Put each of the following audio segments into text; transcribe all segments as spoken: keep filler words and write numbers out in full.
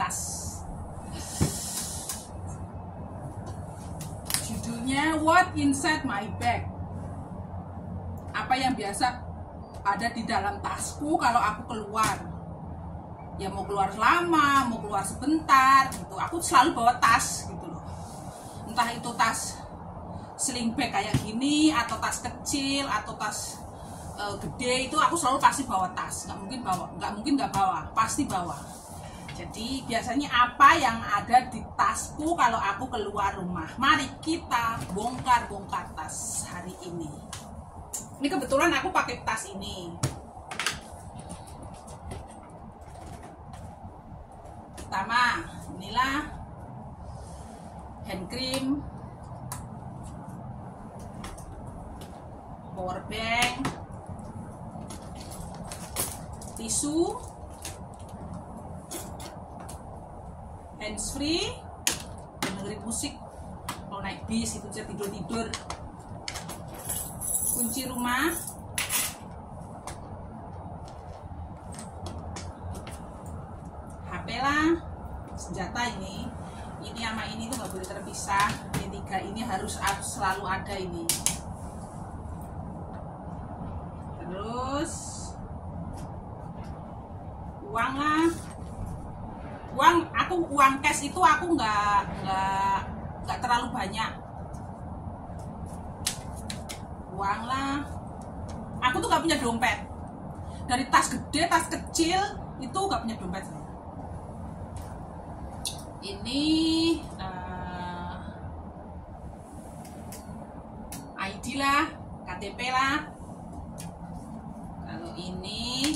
tas. Judulnya What Inside My Bag. Apa yang biasa ada di dalam tasku kalau aku keluar. Ya mau keluar lama, mau keluar sebentar gitu. Aku selalu bawa tas gitu loh. Entah itu tas sling bag kayak gini, atau tas kecil, atau tas uh, gede, itu aku selalu pasti bawa tas. Nggak mungkin bawa, nggak mungkin nggak bawa, pasti bawa. Jadi biasanya apa yang ada di tasku kalau aku keluar rumah? Mari kita bongkar-bongkar tas hari ini. Ini kebetulan aku pakai tas ini. Pertama, inilah hand cream, power bank, tisu, hands free, dengerin musik kalau naik bis itu bisa tidur-tidur, kunci rumah, H P lah, senjata ini, ini sama ini tuh nggak boleh terpisah, ini tiga ini harus selalu ada ini. Terus uang lah, uang aku uang cash itu aku nggak nggak nggak terlalu banyak. Uang lah, aku tuh nggak punya dompet. Dari tas gede, tas kecil itu nggak punya dompet. Ini uh, I D lah, K T P lah. Kalau ini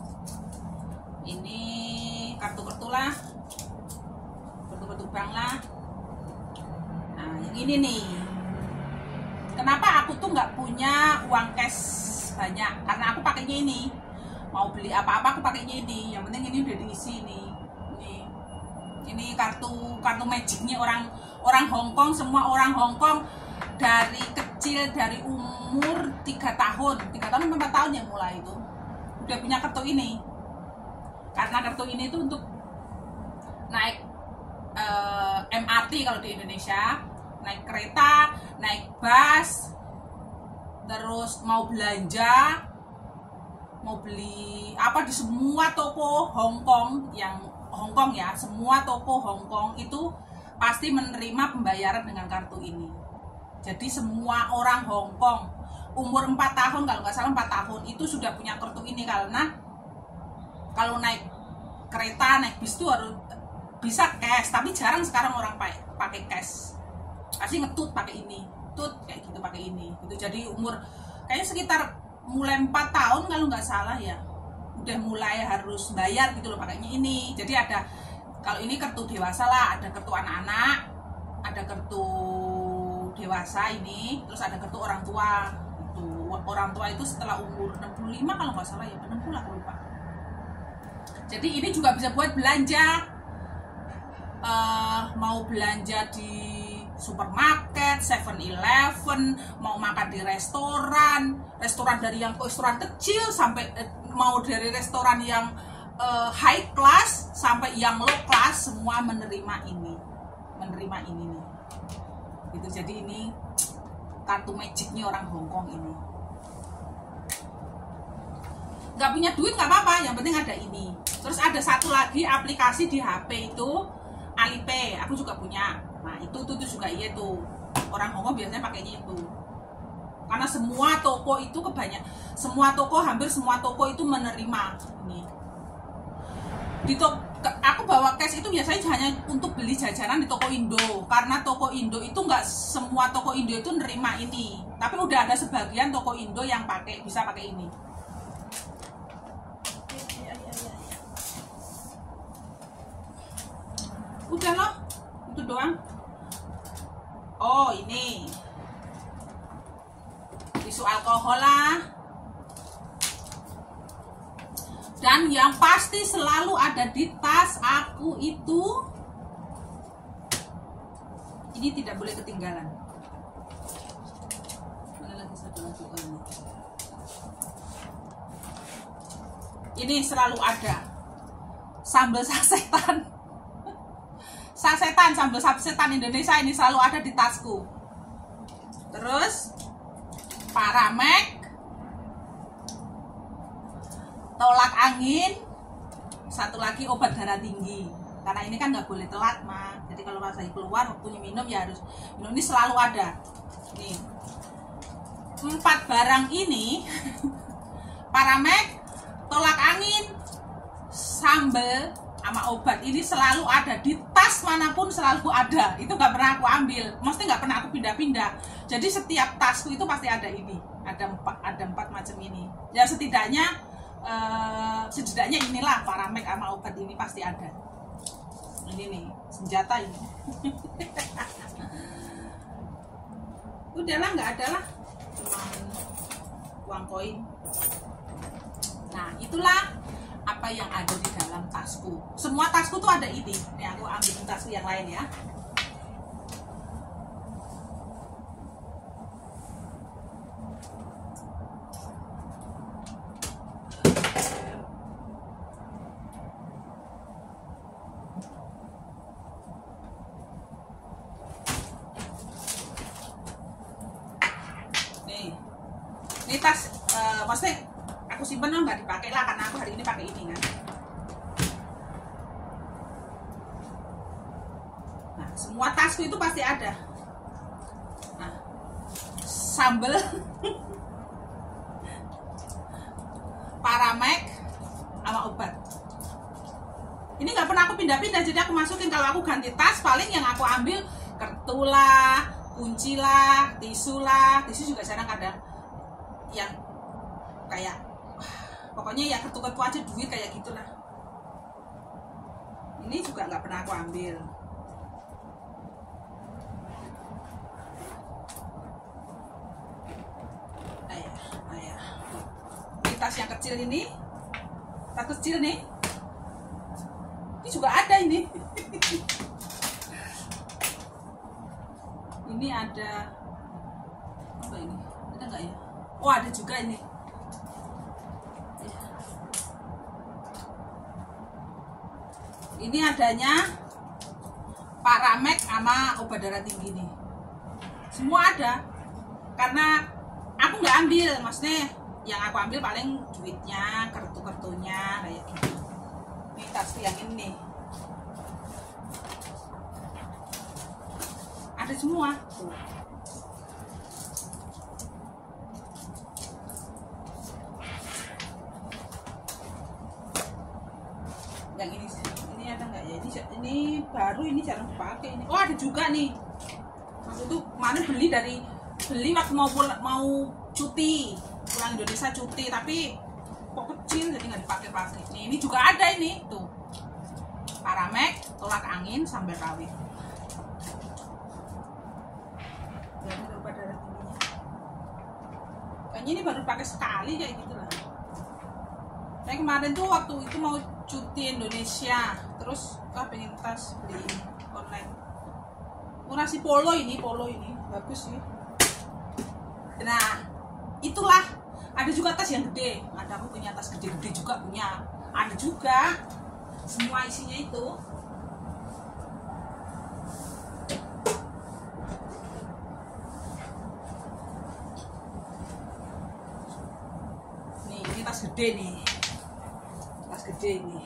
ini kartu-kartu lah, kartu-kartu bank lah. Nah yang ini nih, kenapa aku tuh nggak punya uang cash banyak? Karena aku pakainya ini, mau beli apa-apa aku pakainya ini. Yang penting ini udah diisi nih. Ini, ini kartu kartu magicnya orang orang Hongkong. Semua orang Hongkong dari kecil, dari umur tiga tahun, tiga tahun empat tahun yang mulai itu udah punya kartu ini. Karena kartu ini itu untuk naik uh, M R T kalau di Indonesia, naik kereta, naik bus, terus mau belanja, mau beli apa di semua toko Hongkong, yang Hongkong ya, semua toko Hongkong itu pasti menerima pembayaran dengan kartu ini. Jadi semua orang Hongkong umur empat tahun, kalau nggak salah empat tahun itu sudah punya kartu ini. Karena kalau naik kereta, naik bis itu harus bisa cash, tapi jarang sekarang orang pakai pakai cash. Pasti ngetut pakai ini, tut kayak gitu pakai ini. Gitu. Jadi umur kayaknya sekitar mulai empat tahun kalau nggak salah ya, udah mulai harus bayar gitu loh pakainya ini. Jadi ada, kalau ini kartu dewasa lah, ada kartu anak-anak, ada kartu dewasa ini, terus ada kartu orang tua. Itu orang tua itu setelah umur enam puluh lima kalau nggak salah ya, enam puluh aku lupa. Jadi ini juga bisa buat belanja, uh, mau belanja di supermarket, seven eleven, mau makan di restoran, restoran dari yang restoran kecil sampai eh, mau dari restoran yang uh, high class sampai yang low class, semua menerima ini, menerima ini nih. Gitu. Jadi ini kartu magicnya orang Hongkong ini. Nggak punya duit nggak apa-apa, yang penting ada ini. Terus ada satu lagi aplikasi di H P itu Alipay, aku juga punya. Nah itu tuh, tuh juga iya tuh, orang Hongkong biasanya pakainya itu. Karena semua toko itu kebanyak, semua toko, hampir semua toko itu menerima ini. Di toko, aku bawa cash itu biasanya hanya untuk beli jajanan di toko Indo. Karena toko Indo itu nggak semua toko Indo itu nerima ini. Tapi udah ada sebagian toko Indo yang pakai, bisa pakai ini. Udah loh, itu doang. Oh ini tisu alkohol lah. Dan yang pasti selalu ada di tas aku itu, ini tidak boleh ketinggalan. Mana lagi satu lagi? Oh, ini. Ini selalu ada sambal sasetan. sasetan sambal sasetan Indonesia ini selalu ada di tasku. Terus Paramek, tolak angin, satu lagi obat darah tinggi. Karena ini kan nggak boleh telat mah. Jadi kalau pas lagi keluar waktunya minum ya harus minum, ini selalu ada. Nih empat barang ini Paramek, tolak angin, sambal sama obat ini selalu ada di tas manapun, selalu ada. Itu nggak pernah aku ambil, mesti nggak pernah aku pindah-pindah. Jadi setiap tasku itu pasti ada ini, ada empat, ada empat macam ini. Ya setidaknya, eh, setidaknya inilah Paramek sama obat ini pasti ada. Ini nih senjata ini. Udahlah, nggak ada lah, cuma uang koin. Nah itulah apa yang ada di dalam tasku. Semua tasku tuh ada ini. Nih aku ambil tasku yang lain ya. Nih, ini tas, uh, maksudnya aku simpen nggak dipakai lah karena aku hari ini pakai ini kan. Nah semua tasku itu pasti ada. Nah sambel Paramek sama obat ini nggak pernah aku pindah-pindah, jadi aku masukin. Kalau aku ganti tas paling yang aku ambil kertu lah, kunci lah, tisu lah. Tisu juga jarang, kadang yang kayak pokoknya ya kertu-kertu aja, duit kayak gitulah. Ini juga nggak pernah aku ambil. Ayah, ayah. Ini tas yang kecil ini, tas kecil nih. Ini juga ada ini. Ini ada apa ini? Ada nggak ya? Oh ada juga ini. Ini adanya Paramek sama obat darah tinggi nih. Semua ada. Karena aku nggak ambil, maksudnya yang aku ambil paling duitnya, kartu-kartunya kayak gitu. Ini tas yang ini. Ada semua. Tuh. Yang ini ini ada nggak ya? Ini ini baru, ini jarang dipakai ini. Oh ada juga nih. Waktu itu kemarin beli dari beli waktu mau pulang, mau cuti pulang Indonesia cuti, tapi kok kecil jadi nggak dipakai-pakai. Nih ini juga ada ini tuh. Paramek, tolak angin, sambal rawit. Kayaknya ini baru pakai sekali kayak gitu lah. Saya kemarin tuh waktu itu mau cuti Indonesia, terus ah pengen tas beli online. Murah sih, polo ini, polo ini bagus sih. Nah itulah, ada juga tas yang gede. Ada, aku punya tas gede-gede juga punya. Ada juga, semua isinya itu. Nih ini tas gede nih, tas gede ini.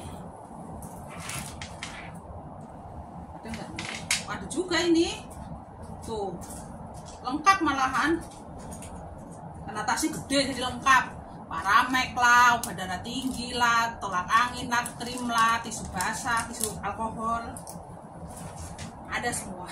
Ada nggak? Ada juga ini, tuh lengkap malahan. Karena tasnya gede jadi lengkap. Paramek lah, obat darah tinggi lah, tolak angin lah, krim lah, tisu basah, tisu alkohol, ada semua.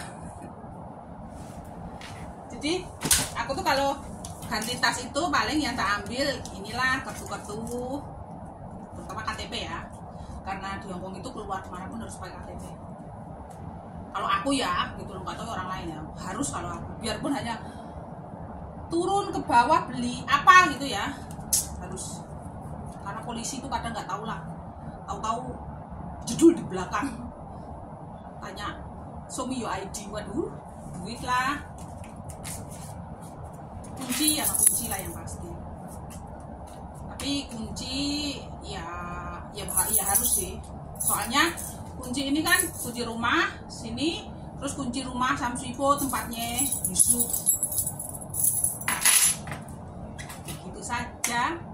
Jadi aku tuh kalau ganti tas itu paling yang tak ambil inilah kartu-kartu, terutama K T P ya, karena di Hongkong itu keluar kemana pun harus pakai K T P. Kalau aku ya gitu loh, nggak tahu orang lain ya, harus kalau aku, biarpun hanya turun ke bawah beli apa gitu ya, harus. Karena polisi itu kadang nggak tahu lah, tahu-tahu judul di belakang tanya show me your I D, waduh duit lah. Kunci ya, kunci lah yang pasti. Tapi kunci ya ya, ya harus sih, soalnya kunci ini kan kunci rumah sini, terus kunci rumah Samsipo tempatnya Yusuf. Begitu saja.